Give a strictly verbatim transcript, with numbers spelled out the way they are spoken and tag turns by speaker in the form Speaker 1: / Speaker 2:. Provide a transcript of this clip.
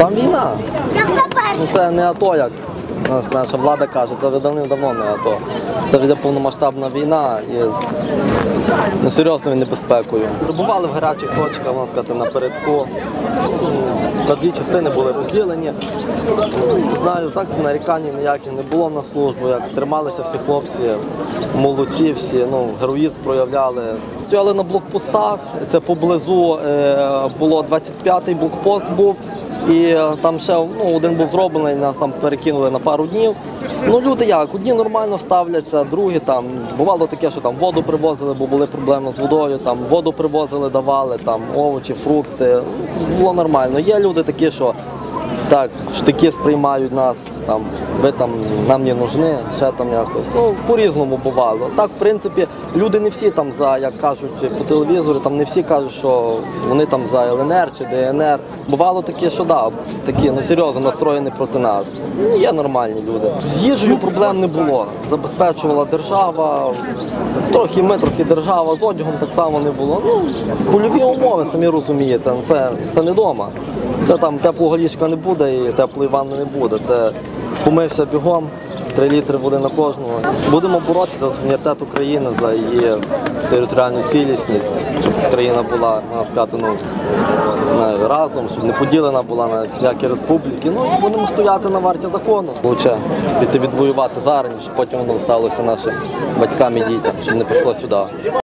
Speaker 1: Там війна. Ну, це не АТО, як наша влада каже, це вже давним-давно не АТО. Це вже повномасштабна війна із несерйозною небезпекою. Прибували в гарячих точках, можна сказати, напередку. На дві частини були розділені. Знаю, так нарікань ніяких не було на службу, як трималися всі хлопці, молодці всі, ну, героїзм проявляли. Стояли на блокпостах, це поблизу е, було двадцять п'ятий блокпост був. І там ще ну, один був зроблений, нас там перекинули на пару днів. Ну люди як, одні нормально ставляться, другі там, бувало таке, що там воду привозили, бо були проблеми з водою, там воду привозили, давали, там овочі, фрукти, було нормально. Є люди такі, що так, штики сприймають нас, там, ви там нам не нужні, ще там якось. Ну, по-різному бувало. Так, в принципі, люди не всі там за, як кажуть по телевізору, там не всі кажуть, що вони там за Л Н Р чи Д Н Р. Бувало таке, що да, такі, ну, серйозно настроєні проти нас. Є нормальні люди. З їжею проблем не було. Забезпечувала держава, трохи ми, трохи держава, з одягом так само не було. Ну, польові умови, самі розумієте, це, це не вдома. Це там теплого ліжка не буде і теплої ванни не буде. Це помився бігом, три літри води на кожного. Будемо боротися за суверенітет України, за її територіальну цілісність, щоб Україна була, можна сказати, ну, разом, щоб не поділена була на ніякі республіки. Ну і будемо стояти на варті закону. Лучше піти відвоювати зараз, щоб потім воно сталося нашим батькам і дітям, щоб не пішло сюди.